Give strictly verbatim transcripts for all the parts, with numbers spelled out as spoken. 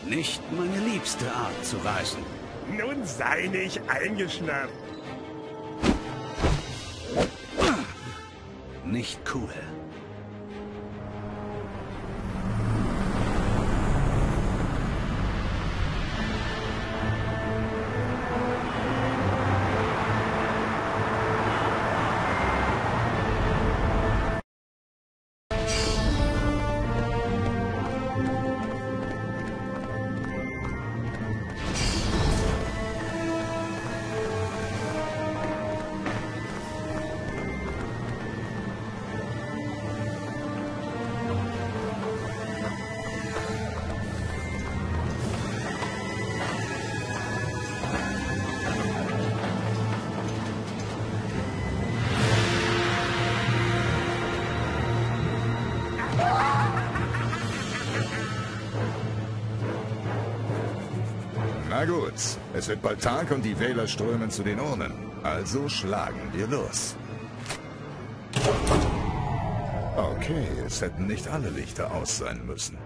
Nicht meine liebste Art zu reisen. Nun sei nicht eingeschnappt. Nicht cool. Na gut, es wird bald Tag und die Wähler strömen zu den Urnen. Also schlagen wir los. Okay, es hätten nicht alle Lichter aus sein müssen.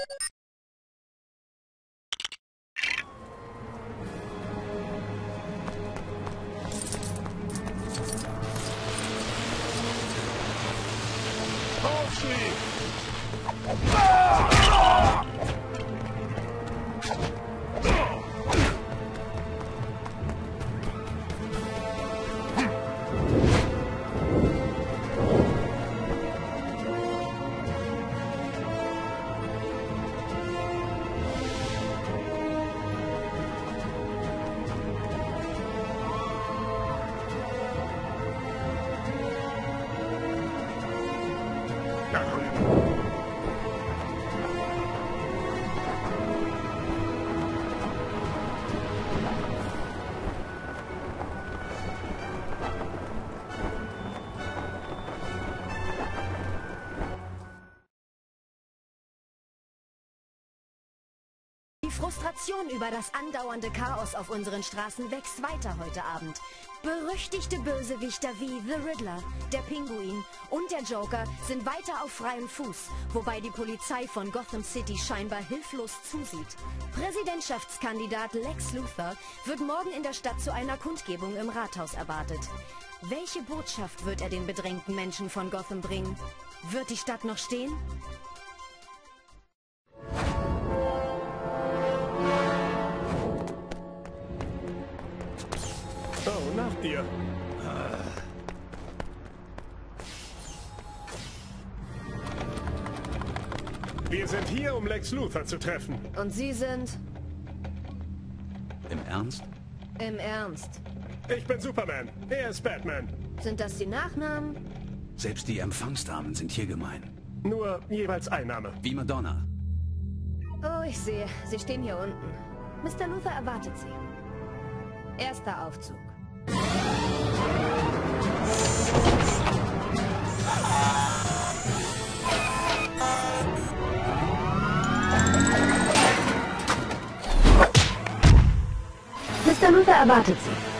Die Frustration über das andauernde Chaos auf unseren Straßen wächst weiter heute Abend. Berüchtigte Bösewichter wie The Riddler, der Pinguin und der Joker sind weiter auf freiem Fuß, wobei die Polizei von Gotham City scheinbar hilflos zusieht. Präsidentschaftskandidat Lex Luthor wird morgen in der Stadt zu einer Kundgebung im Rathaus erwartet. Welche Botschaft wird er den bedrängten Menschen von Gotham bringen? Wird die Stadt noch stehen? Oh, nach dir. Wir sind hier, um Lex Luthor zu treffen. Und Sie sind? Im Ernst? Im Ernst. Ich bin Superman. Er ist Batman. Sind das die Nachnamen? Selbst die Empfangsdamen sind hier gemein. Nur jeweils ein Name. Wie Madonna. Oh, ich sehe. Sie stehen hier unten. Mister Luthor erwartet Sie. Erster Aufzug. Mister Luthor erwartet Sie.